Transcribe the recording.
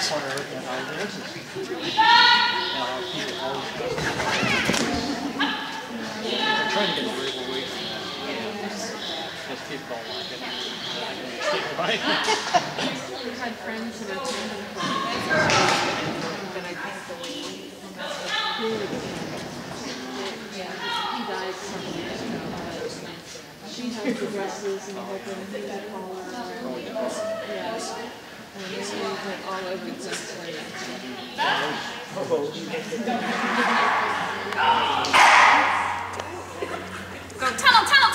part of it, and how it is. People always they're trying to get away from that. Because people don't like it. People like it. We've had friends that are tending for but I think the way he died some years ago, but she has the dresses and the whole thing, he got collar. Yes. And they went all over the place. Go, tunnel, tunnel!